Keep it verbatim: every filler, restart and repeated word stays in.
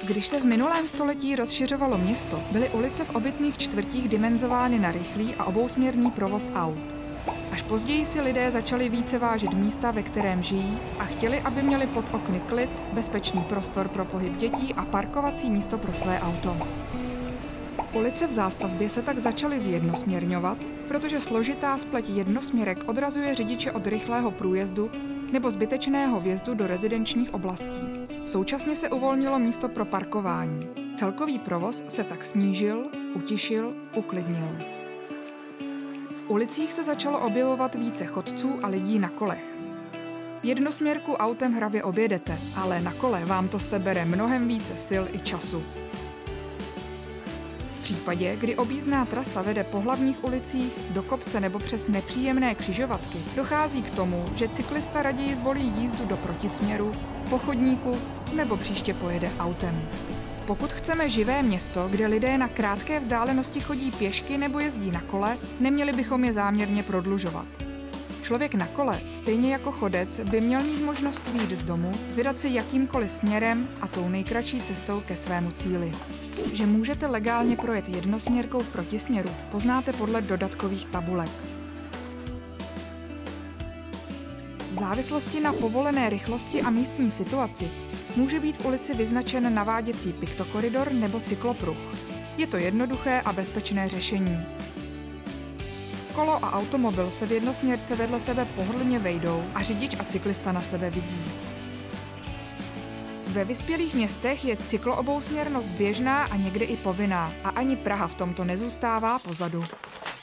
Když se v minulém století rozšiřovalo město, byly ulice v obytných čtvrtích dimenzovány na rychlý a obousměrný provoz aut. Až později si lidé začali více vážit místa, ve kterém žijí, a chtěli, aby měli pod okny klid, bezpečný prostor pro pohyb dětí a parkovací místo pro své auto. Ulice v zástavbě se tak začaly zjednosměrňovat, protože složitá spleť jednosměrek odrazuje řidiče od rychlého průjezdu nebo zbytečného vjezdu do rezidenčních oblastí. Současně se uvolnilo místo pro parkování. Celkový provoz se tak snížil, utišil, uklidnil. V ulicích se začalo objevovat více chodců a lidí na kolech. Jednosměrku autem hravě objedete, ale na kole vám to sebere mnohem více sil i času. V případě, kdy objízdná trasa vede po hlavních ulicích, do kopce nebo přes nepříjemné křižovatky, dochází k tomu, že cyklista raději zvolí jízdu do protisměru, po chodníku nebo příště pojede autem. Pokud chceme živé město, kde lidé na krátké vzdálenosti chodí pěšky nebo jezdí na kole, neměli bychom je záměrně prodlužovat. Člověk na kole, stejně jako chodec, by měl mít možnost vyjít z domu, vydat se jakýmkoliv směrem a tou nejkratší cestou ke svému cíli. Že můžete legálně projet jednosměrkou v protisměru, poznáte podle dodatkových tabulek. V závislosti na povolené rychlosti a místní situaci může být v ulici vyznačen naváděcí piktokoridor nebo cyklopruh. Je to jednoduché a bezpečné řešení. Kolo a automobil se v jednosměrce vedle sebe pohodlně vejdou a řidič a cyklista na sebe vidí. Ve vyspělých městech je cykloobousměrnost běžná a někdy i povinná a ani Praha v tomto nezůstává pozadu.